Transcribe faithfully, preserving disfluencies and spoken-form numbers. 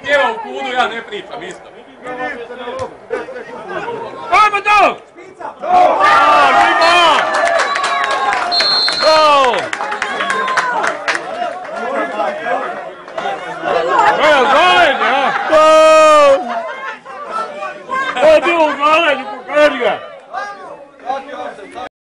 pjeva u kudu, ja ne pričam isto. Vidite na loptu.